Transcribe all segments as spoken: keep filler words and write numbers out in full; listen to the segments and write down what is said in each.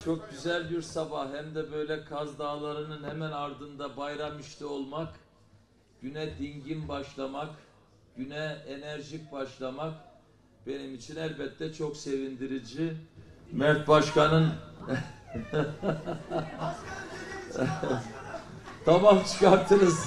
Çok güzel bir sabah, hem de böyle Kaz Dağları'nın hemen ardında Bayramiş'te olmak, güne dingin başlamak, güne enerjik başlamak benim için elbette çok sevindirici. Mert Başkan'ın tamam çıkartırız.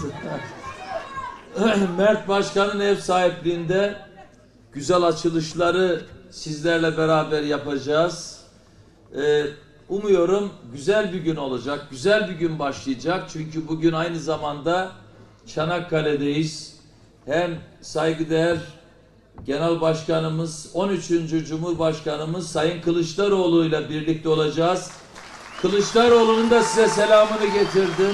Mert Başkan'ın ev sahipliğinde güzel açılışları sizlerle beraber yapacağız. Ee, umuyorum güzel bir gün olacak, güzel bir gün başlayacak. Çünkü bugün aynı zamanda Çanakkale'deyiz. Hem saygıdeğer Genel Başkanımız, on üçüncü Cumhurbaşkanımız Sayın Kılıçdaroğlu ile birlikte olacağız. Kılıçdaroğlu'nun da size selamını getirdim.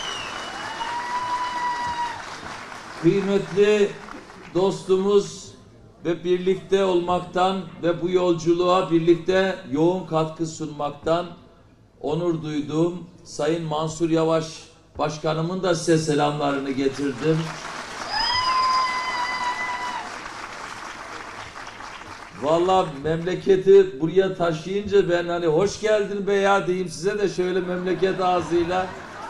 Kıymetli dostumuz ve birlikte olmaktan ve bu yolculuğa birlikte yoğun katkı sunmaktan onur duyduğum Sayın Mansur Yavaş Başkanımın da size selamlarını getirdim. Vallahi memleketi buraya taşıyınca ben hani hoş geldin be ya diyeyim size de şöyle memleket ağzıyla.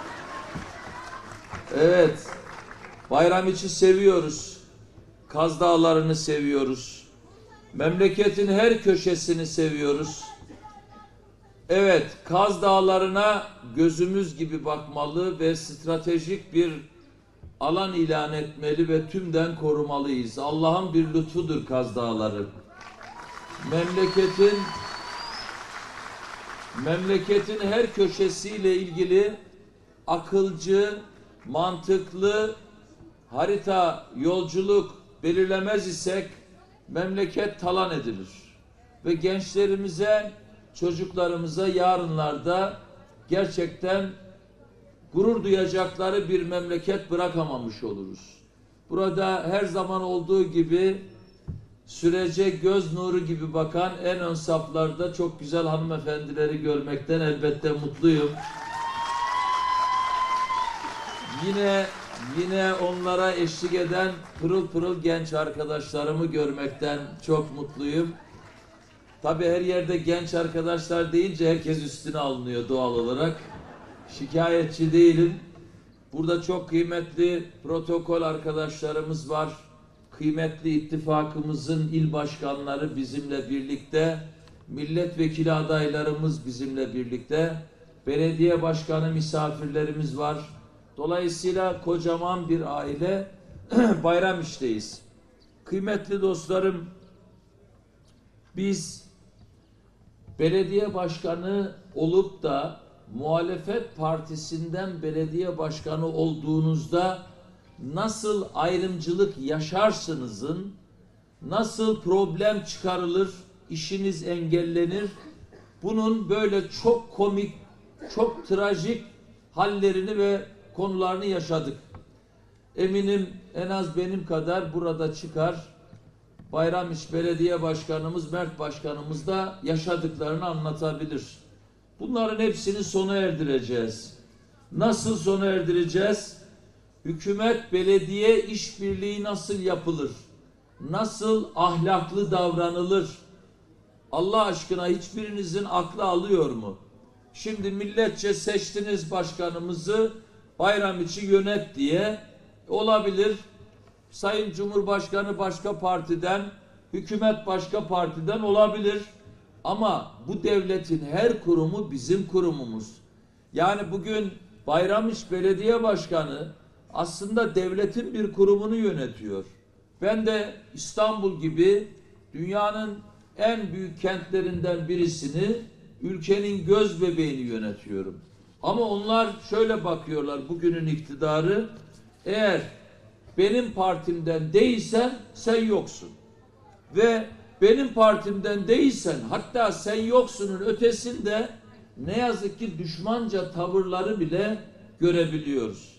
Evet. Bayramiç'i seviyoruz. Kaz Dağları'nı seviyoruz. Memleketin her köşesini seviyoruz. Evet, Kaz Dağları'na gözümüz gibi bakmalı ve stratejik bir alan ilan etmeli ve tümden korumalıyız. Allah'ın bir lütfudur Kaz Dağları. Memleketin memleketin her köşesiyle ilgili akılcı, mantıklı harita, yolculuk belirlemez isek memleket talan edilir. Ve gençlerimize, çocuklarımıza yarınlarda gerçekten gurur duyacakları bir memleket bırakamamış oluruz. Burada her zaman olduğu gibi sürece göz nuru gibi bakan en ön saflarda çok güzel hanımefendileri görmekten elbette mutluyum. Yine Yine onlara eşlik eden pırıl pırıl genç arkadaşlarımı görmekten çok mutluyum. Tabii her yerde genç arkadaşlar deyince herkes üstüne alınıyor doğal olarak. Şikayetçi değilim. Burada çok kıymetli protokol arkadaşlarımız var. Kıymetli ittifakımızın il başkanları bizimle birlikte. Milletvekili adaylarımız bizimle birlikte. Belediye başkanı misafirlerimiz var. Dolayısıyla kocaman bir aile Bayramiş'teyiz. Kıymetli dostlarım, biz belediye başkanı olup da muhalefet partisinden belediye başkanı olduğunuzda nasıl ayrımcılık yaşarsınızın, nasıl problem çıkarılır, işiniz engellenir, bunun böyle çok komik, çok trajik hallerini ve konularını yaşadık. Eminim en az benim kadar burada çıkar Bayramiç Belediye Başkanımız, Mert Başkanımız da yaşadıklarını anlatabilir. Bunların hepsini sona erdireceğiz. Nasıl sona erdireceğiz? Hükümet belediye işbirliği nasıl yapılır? Nasıl ahlaklı davranılır? Allah aşkına hiçbirinizin aklı alıyor mu? Şimdi milletçe seçtiniz başkanımızı, Bayramiç'i yönet diye. Olabilir. Sayın Cumhurbaşkanı başka partiden, hükümet başka partiden olabilir. Ama bu devletin her kurumu bizim kurumumuz. Yani bugün Bayramiç Belediye Başkanı aslında devletin bir kurumunu yönetiyor. Ben de İstanbul gibi dünyanın en büyük kentlerinden birisini, ülkenin göz bebeğini yönetiyorum. Ama onlar şöyle bakıyorlar bugünün iktidarı, eğer benim partimden değilsen sen yoksun. Ve benim partimden değilsen, hatta sen yoksunun ötesinde ne yazık ki düşmanca tavırları bile görebiliyoruz.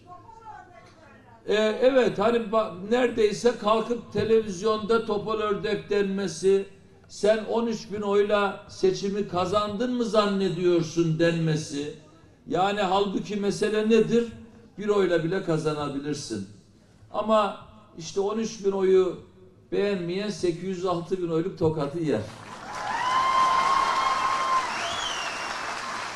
Ee, evet hani neredeyse kalkıp televizyonda topal ördek denmesi, sen on üç bin oyla seçimi kazandın mı zannediyorsun denmesi. Yani halbuki mesele nedir? Bir oyla bile kazanabilirsin. Ama işte on üç bin oyu beğenmeyen sekiz yüz altı bin oyluk tokatı yer.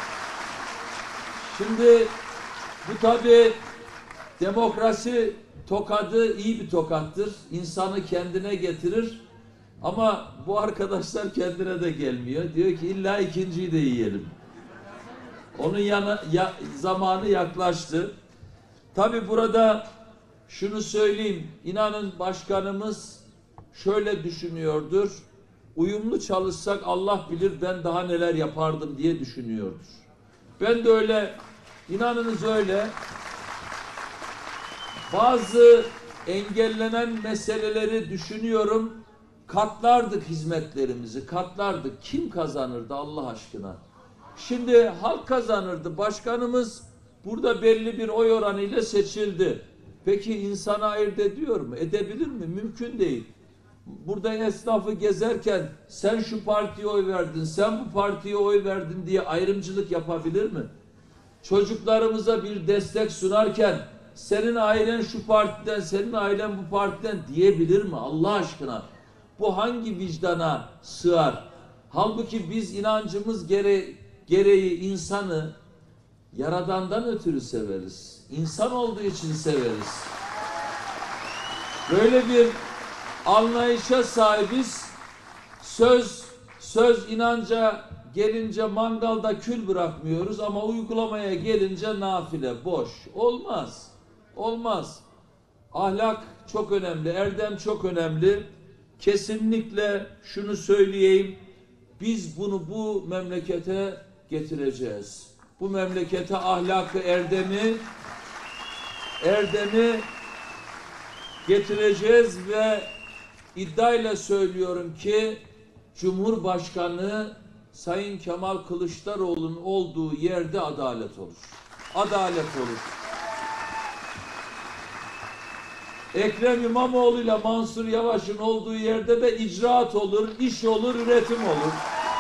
Şimdi bu tabii demokrasi tokadı iyi bir tokattır. İnsanı kendine getirir. Ama bu arkadaşlar kendine de gelmiyor. Diyor ki illa ikinciyi de yiyelim. Onun yana, ya, zamanı yaklaştı. Tabii burada şunu söyleyeyim. İnanın başkanımız şöyle düşünüyordur. Uyumlu çalışsak Allah bilir ben daha neler yapardım diye düşünüyordur. Ben de öyle, inanınız öyle. Bazı engellenen meseleleri düşünüyorum. Katlardık hizmetlerimizi, katlardık. Kim kazanırdı Allah aşkına? Şimdi halk kazanırdı. Başkanımız burada belli bir oy oranıyla seçildi. Peki insana ayırt ediyor mu? Edebilir mi? Mümkün değil. Burada esnafı gezerken sen şu partiye oy verdin, sen bu partiye oy verdin diye ayrımcılık yapabilir mi? Çocuklarımıza bir destek sunarken senin ailen şu partiden, senin ailen bu partiden diyebilir mi Allah aşkına? Bu hangi vicdana sığar? Halbuki biz inancımız gere gereği insanı Yaradan'dan ötürü severiz. İnsan olduğu için severiz. Böyle bir anlayışa sahibiz. Söz, söz inanca gelince mangalda kül bırakmıyoruz ama uygulamaya gelince nafile, boş. Olmaz. Olmaz. Ahlak çok önemli, erdem çok önemli. Kesinlikle şunu söyleyeyim. Biz bunu bu memlekete getireceğiz. Bu memlekete ahlakı, erdemi, erdemi getireceğiz ve iddiayla söylüyorum ki Cumhurbaşkanı Sayın Kemal Kılıçdaroğlu'nun olduğu yerde adalet olur. Adalet olur. Ekrem İmamoğlu ile Mansur Yavaş'ın olduğu yerde de icraat olur, iş olur, üretim olur.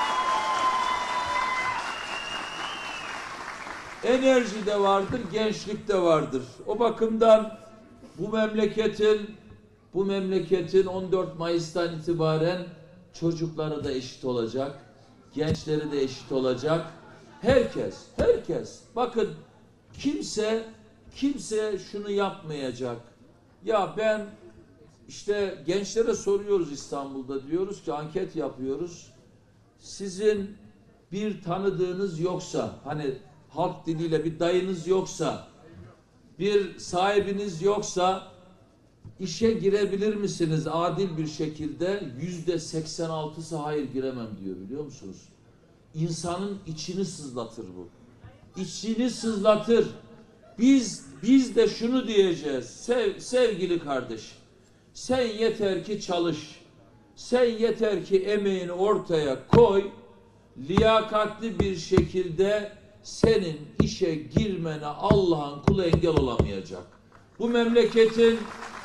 Enerji de vardır, gençlik de vardır. O bakımdan bu memleketin bu memleketin on dört Mayıs'tan itibaren çocukları da eşit olacak, gençleri de eşit olacak. Herkes, herkes. Bakın kimse kimse şunu yapmayacak. Ya ben işte gençlere soruyoruz İstanbul'da, diyoruz ki anket yapıyoruz. Sizin bir tanıdığınız yoksa, hani halk diliyle bir dayınız yoksa, bir sahibiniz yoksa işe girebilir misiniz adil bir şekilde? Yüzde seksen altısı hayır giremem diyor, biliyor musunuz? İnsanın içini sızlatır bu. İçini sızlatır. Biz biz de şunu diyeceğiz. Sev, sevgili kardeş, sen yeter ki çalış. Sen yeter ki emeğini ortaya koy. Liyakatli bir şekilde senin işe girmene Allah'ın kulu engel olamayacak. Bu memleketin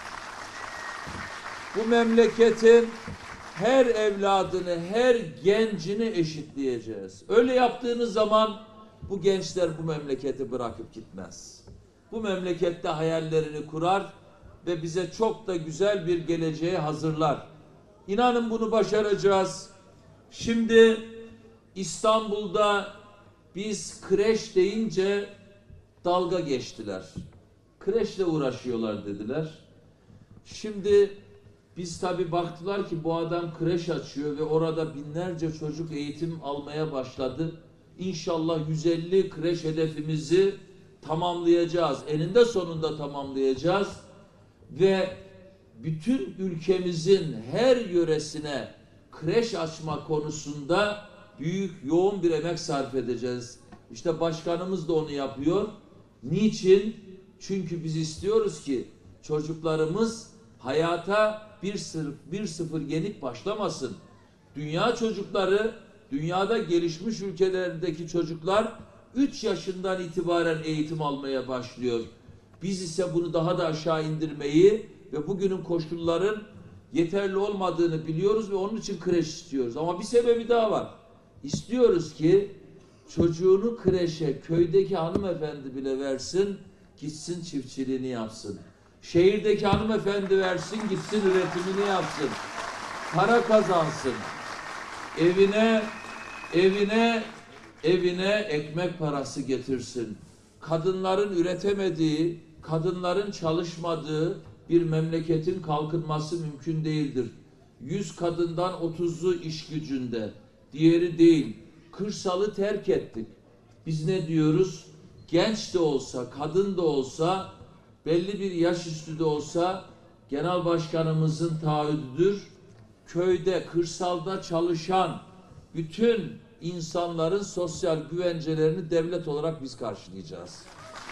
bu memleketin her evladını, her gencini eşitleyeceğiz. Öyle yaptığınız zaman bu gençler bu memleketi bırakıp gitmez. Bu memlekette hayallerini kurar ve bize çok da güzel bir geleceğe hazırlar. İnanın bunu başaracağız. Şimdi İstanbul'da biz kreş deyince dalga geçtiler. Kreşle uğraşıyorlar dediler. Şimdi biz tabii baktılar ki bu adam kreş açıyor ve orada binlerce çocuk eğitim almaya başladı. İnşallah yüz elli kreş hedefimizi tamamlayacağız. Eninde sonunda tamamlayacağız. Ve bütün ülkemizin her yöresine kreş açma konusunda büyük, yoğun bir emek sarf edeceğiz. İşte başkanımız da onu yapıyor. Niçin? Çünkü biz istiyoruz ki çocuklarımız hayata bir sıfır, bir sıfır yenik başlamasın. Dünya çocukları, dünyada gelişmiş ülkelerdeki çocuklar üç yaşından itibaren eğitim almaya başlıyor. Biz ise bunu daha da aşağı indirmeyi ve bugünün koşulların yeterli olmadığını biliyoruz ve onun için kreş istiyoruz. Ama bir sebebi daha var. İstiyoruz ki çocuğunu kreşe köydeki hanımefendi bile versin, gitsin çiftçiliğini yapsın. Şehirdeki hanımefendi versin, gitsin üretimini yapsın. Para kazansın. Evine, evine, evine ekmek parası getirsin. kadınların üretemediği, kadınların çalışmadığı bir memleketin kalkınması mümkün değildir. Yüz kadından otuzu iş gücünde, diğeri değil. Kırsalı terk ettik. Biz ne diyoruz? Genç de olsa, kadın da olsa, belli bir yaş üstü de olsa genel başkanımızın taahhüdüdür. Köyde, kırsalda çalışan bütün insanların sosyal güvencelerini devlet olarak biz karşılayacağız.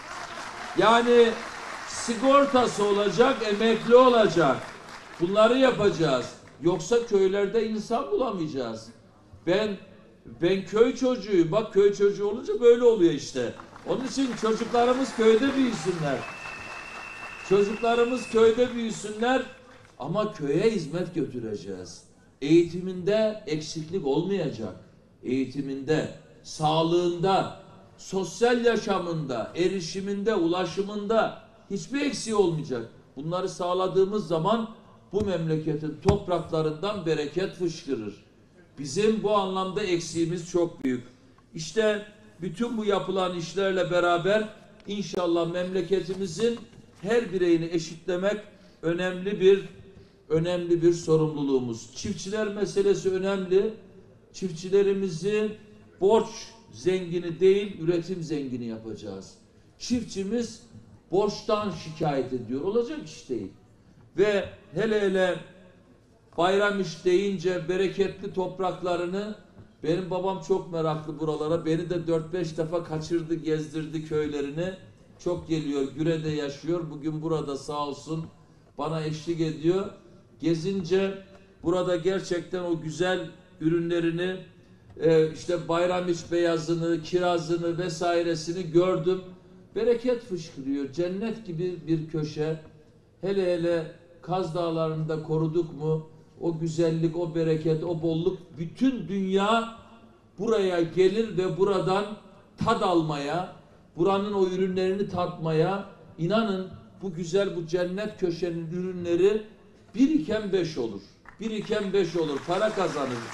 Yani sigortası olacak, emekli olacak. Bunları yapacağız. Yoksa köylerde insan bulamayacağız. Ben ben köy çocuğuyum. Bak köy çocuğu olunca böyle oluyor işte. Onun için çocuklarımız köyde büyüsünler. Çocuklarımız köyde büyüsünler ama köye hizmet götüreceğiz. Eğitiminde eksiklik olmayacak. Eğitiminde, sağlığında, sosyal yaşamında, erişiminde, ulaşımında hiçbir eksiği olmayacak. Bunları sağladığımız zaman bu memleketin topraklarından bereket fışkırır. Bizim bu anlamda eksiğimiz çok büyük. İşte bütün bu yapılan işlerle beraber inşallah memleketimizin her bireyini eşitlemek önemli bir önemli bir sorumluluğumuz. Çiftçiler meselesi önemli. Çiftçilerimizi borç zengini değil, üretim zengini yapacağız. Çiftçimiz borçtan şikayet ediyor. Olacak iş değil. Ve hele hele bayram iş deyince bereketli topraklarını, benim babam çok meraklı buralara. Beni de dört beş defa kaçırdı, gezdirdi köylerini. Çok geliyor. Güre'de yaşıyor. Bugün burada sağ olsun bana eşlik ediyor. Gezince burada gerçekten o güzel ürünlerini, e, işte bayram iç beyazını, kirazını vesairesini gördüm. Bereket fışkırıyor. Cennet gibi bir köşe. Hele hele Kaz Dağları'nda koruduk mu o güzellik, o bereket, o bolluk, bütün dünya buraya gelir ve buradan tad almaya, buranın o ürünlerini tatmaya, inanın bu güzel, bu cennet köşenin ürünleri bir iken beş olur. Bir iken beş olur. Para kazanırız.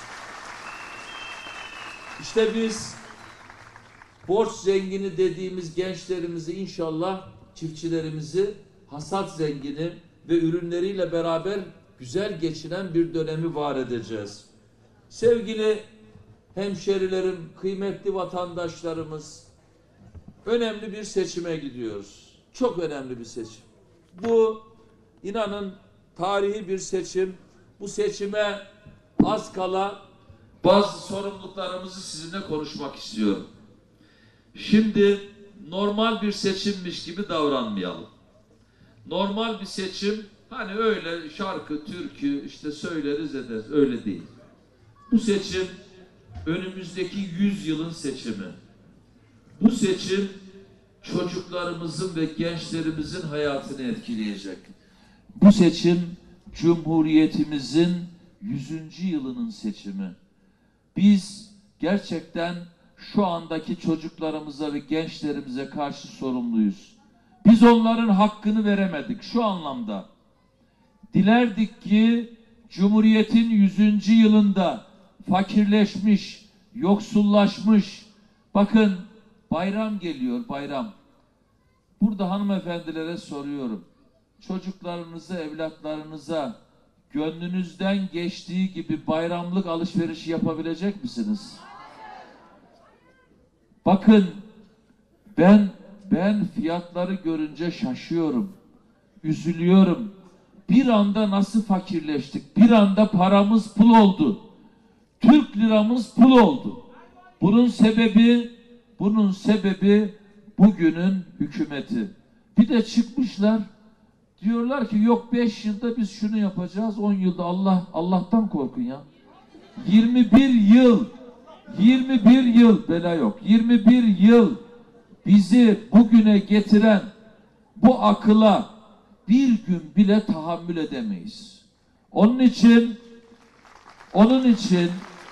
İşte biz borç zengini dediğimiz gençlerimizi inşallah, çiftçilerimizi hasat zengini ve ürünleriyle beraber güzel geçinen bir dönemi var edeceğiz. Sevgili hemşerilerim, kıymetli vatandaşlarımız, önemli bir seçime gidiyoruz. Çok önemli bir seçim. Bu inanın tarihi bir seçim. Bu seçime az kala bazı sorumluluklarımızı sizinle konuşmak istiyorum. Şimdi normal bir seçimmiş gibi davranmayalım. Normal bir seçim hani öyle şarkı, türkü işte söyleriz ederiz. Öyle değil. Bu seçim önümüzdeki yüz yılın seçimi. Bu seçim çocuklarımızın ve gençlerimizin hayatını etkileyecek. Bu seçim Cumhuriyetimizin yüzüncü yılının seçimi. Biz gerçekten şu andaki çocuklarımıza ve gençlerimize karşı sorumluyuz. Biz onların hakkını veremedik şu anlamda. Dilerdik ki Cumhuriyet'in yüzüncü yılında fakirleşmiş, yoksullaşmış, bakın bayram geliyor, bayram. Burada hanımefendilere soruyorum. Çocuklarınıza, evlatlarınıza gönlünüzden geçtiği gibi bayramlık alışveriş yapabilecek misiniz? Bakın ben ben fiyatları görünce şaşıyorum, üzülüyorum. Bir anda nasıl fakirleştik? Bir anda paramız pul oldu. Türk liramız pul oldu. Bunun sebebi, bunun sebebi bugünün hükümeti. Bir de çıkmışlar, diyorlar ki yok beş yılda biz şunu yapacağız, on yılda Allah Allah'tan korkun ya. yirmi bir yıl, yirmi bir yıl bela yok. yirmi bir yıl bizi bugüne getiren bu akıla bir gün bile tahammül edemeyiz. Onun için onun için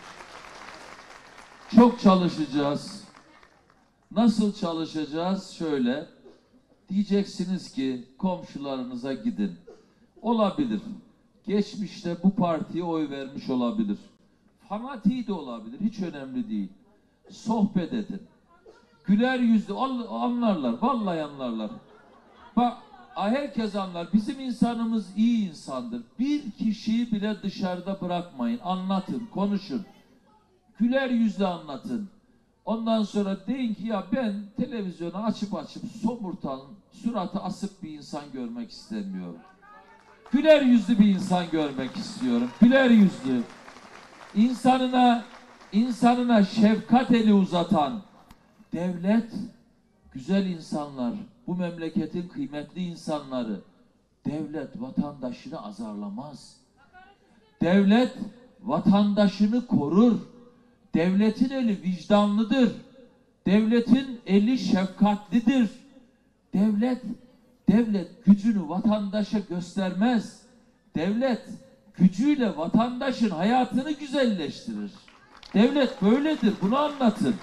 çok çalışacağız. Nasıl çalışacağız? Şöyle diyeceksiniz ki komşularınıza gidin. Olabilir. Geçmişte bu partiye oy vermiş olabilir. Fanatiği de olabilir. Hiç önemli değil. Sohbet edin. güler yüzlü anlarlar. Vallahi anlarlar. Bak herkes anlar. Bizim insanımız iyi insandır. Bir kişiyi bile dışarıda bırakmayın. Anlatın, konuşun. Güler yüzlü anlatın. Ondan sonra deyin ki ya ben televizyonu açıp açıp somurtan, suratı asık bir insan görmek istemiyorum. Güler yüzlü bir insan görmek istiyorum. Güler yüzlü. İnsanına, insanına şefkat eli uzatan devlet, güzel insanlar, bu memleketin kıymetli insanları, devlet vatandaşını azarlamaz. Devlet vatandaşını korur. Devletin eli vicdanlıdır. Devletin eli şefkatlidir. Devlet, devlet gücünü vatandaşa göstermez. Devlet gücüyle vatandaşın hayatını güzelleştirir. Devlet böyledir. Bunu anlatın.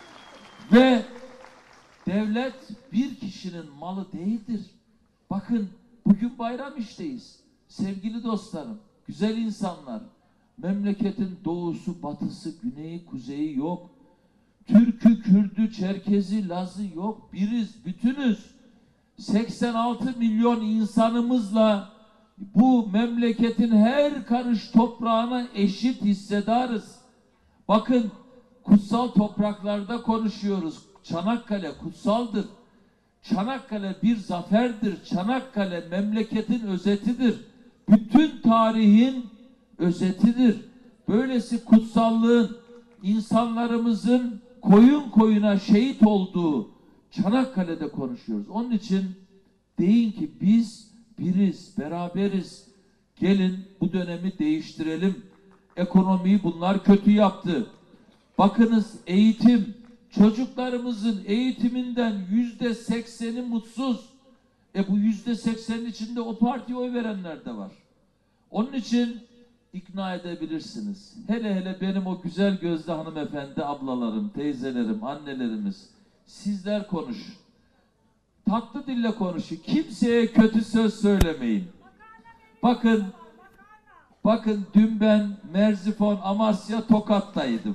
Ve devlet bir kişinin malı değildir. Bakın bugün bayram işteyiz. Sevgili dostlarım, güzel insanlar. Memleketin doğusu, batısı, güneyi, kuzeyi yok. Türk'ü, Kürd'ü, Çerkez'i, Laz'ı yok. Biriz, bütünüz. seksen altı milyon insanımızla bu memleketin her karış toprağına eşit hissedarız. Bakın kutsal topraklarda konuşuyoruz. Çanakkale kutsaldır. Çanakkale bir zaferdir. Çanakkale memleketin özetidir. Bütün tarihin özetidir. Böylesi kutsallığın insanlarımızın koyun koyuna şehit olduğu Çanakkale'de konuşuyoruz. Onun için deyin ki biz biriz, beraberiz. Gelin bu dönemi değiştirelim. Ekonomiyi bunlar kötü yaptı. Bakınız eğitim, çocuklarımızın eğitiminden yüzde sekseni mutsuz. E bu yüzde seksenin içinde o partiye oy verenler de var. Onun için ikna edebilirsiniz. Hele hele benim o güzel gözlü hanımefendi ablalarım, teyzelerim, annelerimiz. Sizler konuşun. Tatlı dille konuşun. Kimseye kötü söz söylemeyin. Bakın, bakın dün ben Merzifon, Amasya, Tokat'taydım.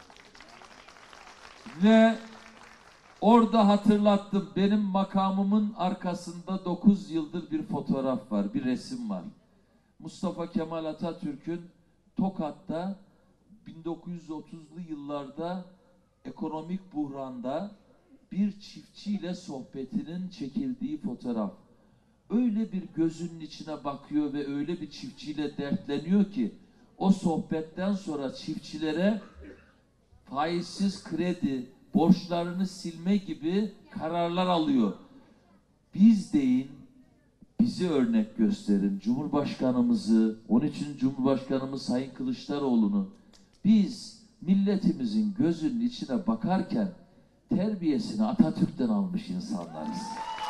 Ve orada hatırlattım. Benim makamımın arkasında dokuz yıldır bir fotoğraf var, bir resim var. Mustafa Kemal Atatürk'ün Tokat'ta bin dokuz yüz otuzlu yıllarda ekonomik buhranda bir çiftçiyle sohbetinin çekildiği fotoğraf. Öyle bir gözünün içine bakıyor ve öyle bir çiftçiyle dertleniyor ki o sohbetten sonra çiftçilere faizsiz kredi, borçlarını silme gibi kararlar alıyor. Biz deyin, bizi örnek gösterin. Cumhurbaşkanımızı, onun için Cumhurbaşkanımız Sayın Kılıçdaroğlu'nu biz milletimizin gözünün içine bakarken terbiyesini Atatürk'ten almış insanlarız.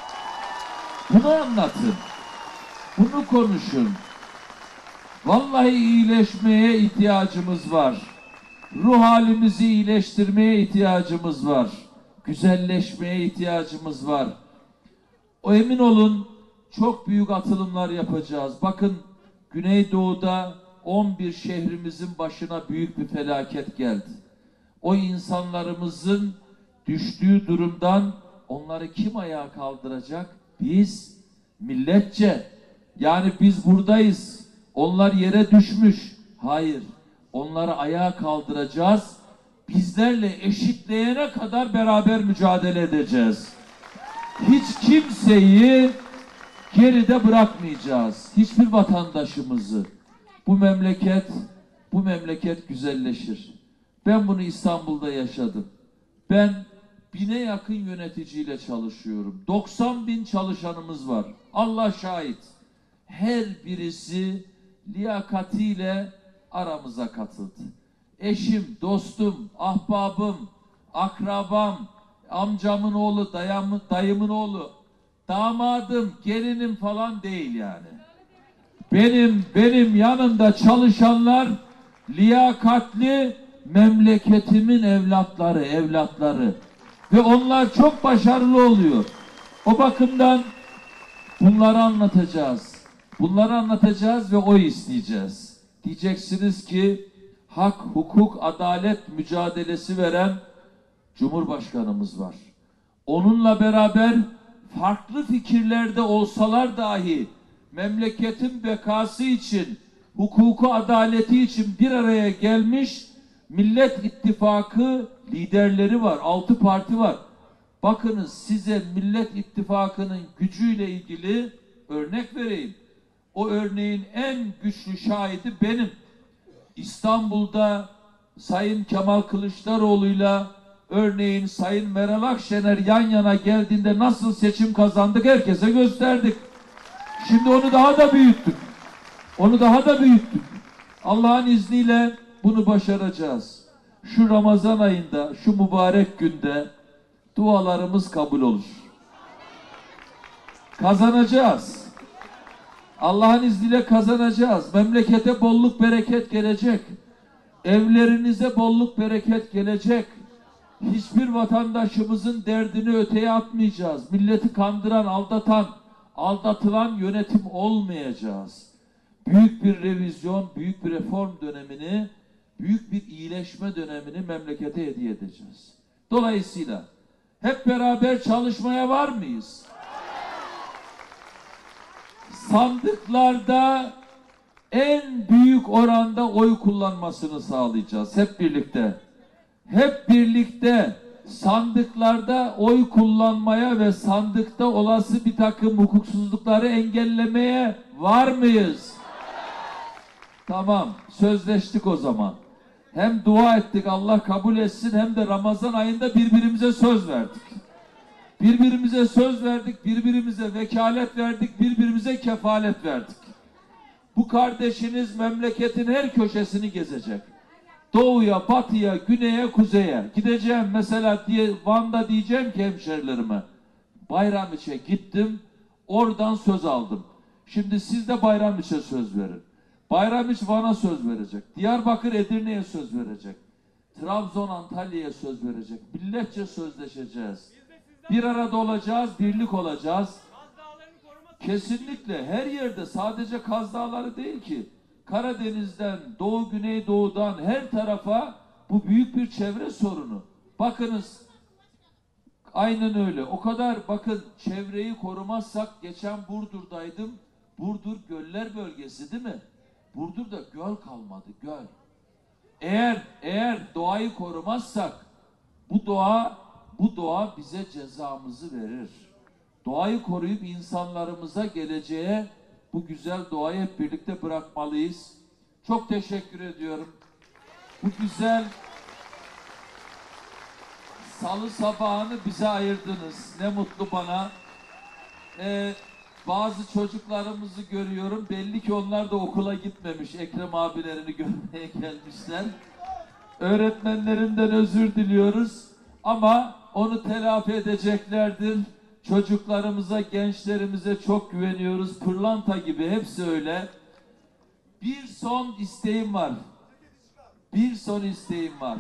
Bunu anlatın. Bunu konuşun. Vallahi iyileşmeye ihtiyacımız var. Ruh halimizi iyileştirmeye ihtiyacımız var. Güzelleşmeye ihtiyacımız var. O emin olun çok büyük atılımlar yapacağız. Bakın Güneydoğu'da on bir şehrimizin başına büyük bir felaket geldi. O insanlarımızın düştüğü durumdan onları kim ayağa kaldıracak? Biz milletçe. Yani biz buradayız. Onlar yere düşmüş. Hayır. Onları ayağa kaldıracağız. Bizlerle eşitleyene kadar beraber mücadele edeceğiz. Hiç kimseyi geride bırakmayacağız. Hiçbir vatandaşımızı. Bu memleket, bu memleket güzelleşir. Ben bunu İstanbul'da yaşadım. Ben bine yakın yöneticiyle çalışıyorum. doksan bin çalışanımız var. Allah şahit. Her birisi liyakatiyle aramıza katıldı. Eşim, dostum, ahbabım, akrabam, amcamın oğlu, dayamın, dayımın oğlu, damadım, gelinim falan değil yani. Benim benim yanımda çalışanlar liyakatli memleketimin evlatları, evlatları. Ve onlar çok başarılı oluyor. O bakımdan bunları anlatacağız. Bunları anlatacağız ve oy isteyeceğiz. Diyeceksiniz ki hak, hukuk, adalet mücadelesi veren Cumhurbaşkanımız var. Onunla beraber farklı fikirlerde olsalar dahi memleketin bekası için, hukuku, adaleti için bir araya gelmiş Millet İttifakı liderleri var. Altı parti var. Bakınız, size Millet İttifakı'nın gücüyle ilgili örnek vereyim. O örneğin en güçlü şahidi benim. İstanbul'da Sayın Kemal Kılıçdaroğlu'yla örneğin Sayın Meral Akşener yan yana geldiğinde nasıl seçim kazandık herkese gösterdik. Şimdi onu daha da büyüttük. Onu daha da büyüttük. Allah'ın izniyle bunu başaracağız. Şu Ramazan ayında, şu mübarek günde dualarımız kabul olur. Kazanacağız. Allah'ın izniyle kazanacağız. Memlekete bolluk bereket gelecek. Evlerinize bolluk bereket gelecek. Hiçbir vatandaşımızın derdini öteye atmayacağız. Milleti kandıran, aldatan, aldatılan yönetim olmayacağız. Büyük bir revizyon, büyük bir reform dönemini, büyük bir iyileşme dönemini memlekete hediye edeceğiz. Dolayısıyla hep beraber çalışmaya var mıyız? Sandıklarda en büyük oranda oy kullanmasını sağlayacağız hep birlikte. Hep birlikte sandıklarda oy kullanmaya ve sandıkta olası bir takım hukuksuzlukları engellemeye var mıyız? Tamam, sözleştik o zaman. Hem dua ettik, Allah kabul etsin, hem de Ramazan ayında birbirimize söz verdik. Birbirimize söz verdik, birbirimize vekalet verdik, birbirimize kefalet verdik. Bu kardeşiniz memleketin her köşesini gezecek. Doğuya, batıya, güneye, kuzeye gideceğim. Mesela diye Van'da diyeceğim ki hemşerilerime, Bayramiç'e gittim, oradan söz aldım. Şimdi siz de Bayramiç'e söz verin. Bayramiç Van'a söz verecek. Diyarbakır Edirne'ye söz verecek. Trabzon Antalya'ya söz verecek. Milletçe sözleşeceğiz. Bir arada olacağız, birlik olacağız. Kesinlikle her yerde, sadece Kaz Dağları değil ki. Karadeniz'den, Doğu, Güneydoğu'dan her tarafa bu büyük bir çevre sorunu. Bakınız, aynen öyle. O kadar, bakın, çevreyi korumazsak, geçen Burdur'daydım. Burdur göller bölgesi değil mi? Burdur'da göl kalmadı, göl. Eğer eğer doğayı korumazsak bu doğa bu doğa bize cezamızı verir. Doğayı koruyup insanlarımıza, geleceğe bu güzel doğayı hep birlikte bırakmalıyız. Çok teşekkür ediyorum. Bu güzel salı sabahını bize ayırdınız. Ne mutlu bana. Ee, bazı çocuklarımızı görüyorum. Belli ki onlar da okula gitmemiş. Ekrem abilerini görmeye gelmişler. Öğretmenlerinden özür diliyoruz. Ama onu telafi edeceklerdir. Çocuklarımıza, gençlerimize çok güveniyoruz. Pırlanta gibi, hepsi öyle. Bir son isteğim var. Bir son isteğim var.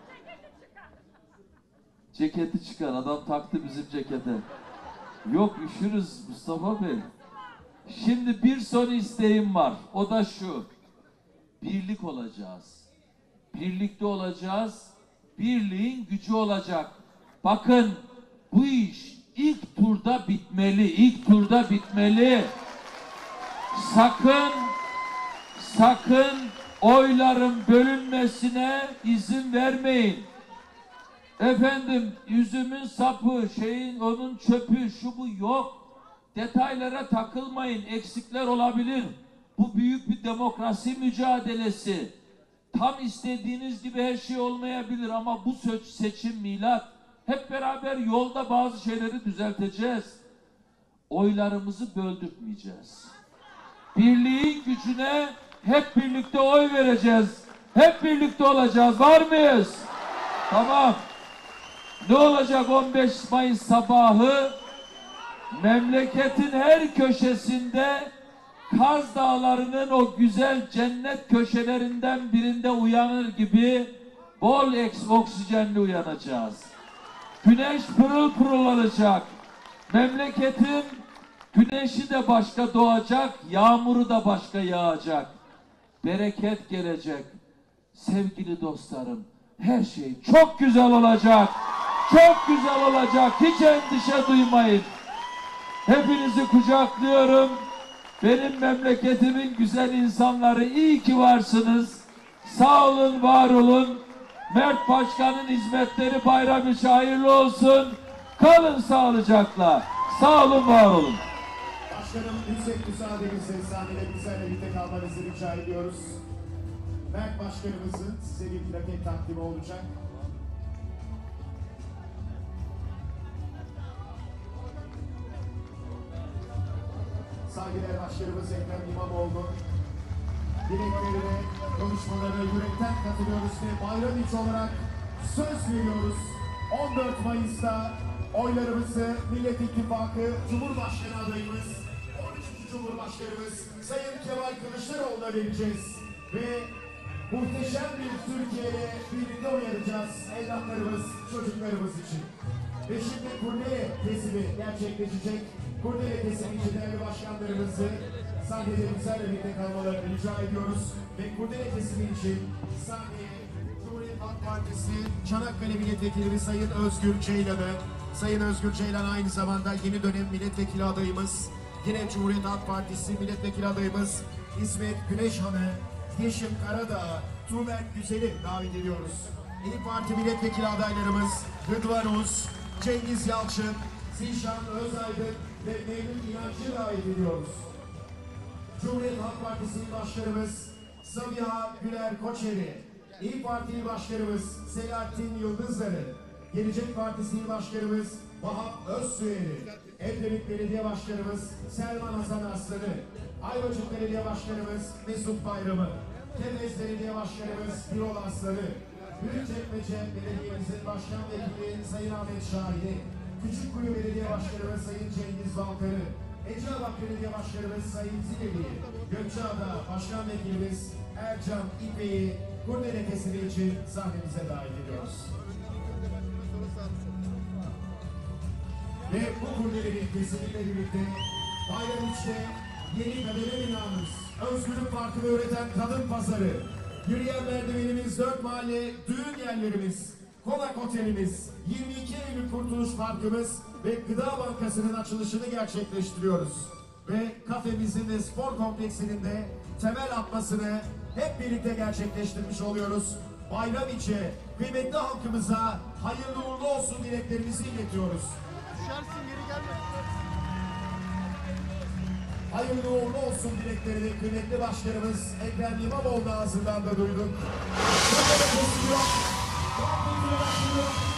Ceketi çıkar. Adam taktı bizim cekete. Yok, üşürüz Mustafa Bey. Şimdi bir son isteğim var. O da şu. Birlik olacağız. Birlikte olacağız. Birliğin gücü olacak. Bakın, bu iş ilk turda bitmeli. İlk turda bitmeli. Sakın, sakın oyların bölünmesine izin vermeyin. Efendim, üzümün sapı, şeyin onun çöpü, şu bu yok. Detaylara takılmayın. Eksikler olabilir. Bu büyük bir demokrasi mücadelesi. Tam istediğiniz gibi her şey olmayabilir ama bu seçim milat. Hep beraber yolda bazı şeyleri düzelteceğiz. Oylarımızı böldürtmeyeceğiz. Birliğin gücüne hep birlikte oy vereceğiz. Hep birlikte olacağız. Var mıyız? Tamam. Ne olacak on beş Mayıs sabahı? Memleketin her köşesinde Kaz Dağları'nın o güzel cennet köşelerinden birinde uyanır gibi bol oksijenli uyanacağız. Güneş pırıl pırıl olacak. Memleketin güneşi de başka doğacak, yağmuru da başka yağacak. Bereket gelecek. Sevgili dostlarım, her şey çok güzel olacak. çok güzel olacak. Hiç endişe duymayın. Hepinizi kucaklıyorum. Benim memleketimin güzel insanları, iyi ki varsınız. Sağ olun, var olun. Mert Başkan'ın hizmetleri bayram içi hayırlı olsun. Kalın sağlıcakla. Sağ olun, var olun. Başkanım, yüksek müsaadenizle sahnede bizlerle birlikte kalmanızı rica ediyoruz. Mert Başkanımızın size bir plaket takdimi olacak. Saygıdeğer Başkanımız Ekrem İmamoğlu dileklerine, konuşmalarına yürekten katılıyoruz ve bayram içi olarak söz veriyoruz. on dört Mayıs'ta oylarımızı Millet İttifakı Cumhurbaşkanı adayımız, on üçüncü Cumhurbaşkanımız Sayın Kemal Kılıçdaroğlu'na vereceğiz. Ve muhteşem bir Türkiye'ye birlikte oynayacağız evlatlarımız, çocuklarımız için. Ve şimdi kurdele kesimi gerçekleşecek. Kurdele kesimi için değerli başkanlarımızı sahnede bizlerle birlikte kalmalarını rica ediyoruz. Ve kurdele kesimi için sahneye Cumhuriyet Halk Partisi Çanakkale Milletvekili Sayın Özgür Ceylan'ı, Sayın Özgür Ceylan aynı zamanda yeni dönem milletvekili adayımız, yine Cumhuriyet Halk Partisi milletvekili adayımız İsmet Güneşhan'ı, Yeşim Karadağ, Tuğberk Güzel'i davet ediyoruz. İYİ Parti milletvekili adaylarımız Rıdvan Uz, Cengiz Yalçın, Zişan Özaydın ve Mevlüt İnancı'yı davet ediyoruz. Cumhuriyet Halk Partisi İl Başkanımız Sabiha Güler Koçeri, İYİ Parti İl Başkanımız Selahattin Yıldızları, Gelecek Partisi İl Başkanımız Vahap Özsüyeri, Edremit Belediye Başkanımız Selman Hasan Aslanı, Ayvacık Belediye Başkanımız Mesut Bayramı, Tebez Belediye Başkanımız Birol Aslanı, Büyükçekmece Belediye'mizin Başkan Vekili Sayın Ahmet Şahini, Küçükkuyu Belediye Başkanımız Sayın Cengiz Balkarı, Eceabat Belediye Başkanımız Sayın Zileli, Gökçeada Başkan Vekilimiz Ercan İpek'i kurdele kesimi için sahnemize davet ediyoruz. Ve bu kurdelerin kesimiyle birlikte bayram üçte yeni kademe binamız, Özgürlük Parkı'nı öğreten kadın pazarı, yürüyen merdivenimiz, dört mahalle düğün yerlerimiz, Konak Otelimiz, yirmi iki Eylül Kurtuluş Parkımız ve Gıda Bankası'nın açılışını gerçekleştiriyoruz. Ve kafemizin ve spor kompleksinin de temel atmasını hep birlikte gerçekleştirmiş oluyoruz. Bayram içi kıymetli halkımıza hayırlı uğurlu olsun dileklerimizi iletiyoruz. Düşersin, geri gelme. Hayırlı uğurlu olsun dileklerini kıymetli başkanımız Ekrem İmamoğlu ağzından da duyduk. Çok da kesiliyor. Çok da kesiliyor.